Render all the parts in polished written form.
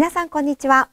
皆さんこんにちは。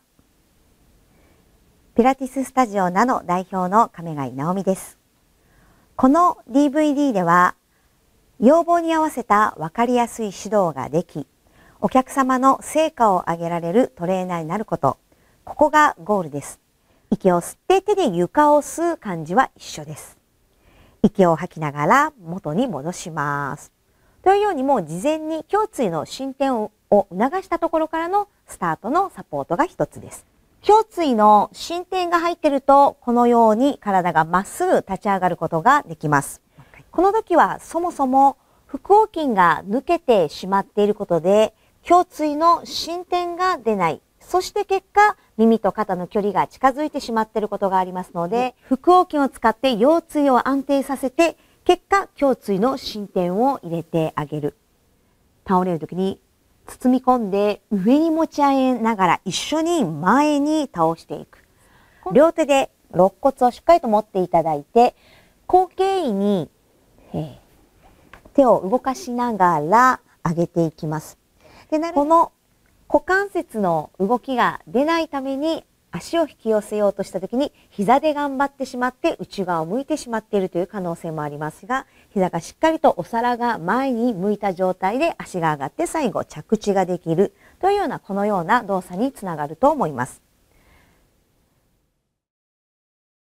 ピラティススタジオナノ代表の亀貝直美です。この DVD では要望に合わせた分かりやすい指導ができ、お客様の成果を上げられるトレーナーになること、ここがゴールです。息を吸って手で床を吸う感じは一緒です。息を吐きながら元に戻します。というようにもう事前に胸椎の伸展を促したところからのスタートのサポートが一つです。胸椎の伸展が入っていると、このように体がまっすぐ立ち上がることができます。この時はそもそも腹横筋が抜けてしまっていることで、胸椎の伸展が出ない。そして結果、耳と肩の距離が近づいてしまっていることがありますので、腹横筋を使って腰椎を安定させて、結果、胸椎の伸展を入れてあげる。倒れる時に包み込んで上に持ち上げながら一緒に前に倒していく。両手で肋骨をしっかりと持っていただいて、後傾位に手を動かしながら上げていきます。で、この股関節の動きが出ないために足を引き寄せようとした時に膝で頑張ってしまって内側を向いてしまっているという可能性もありますが、膝がしっかりとお皿が前に向いた状態で足が上がって最後着地ができるというようなこのような動作につながると思います。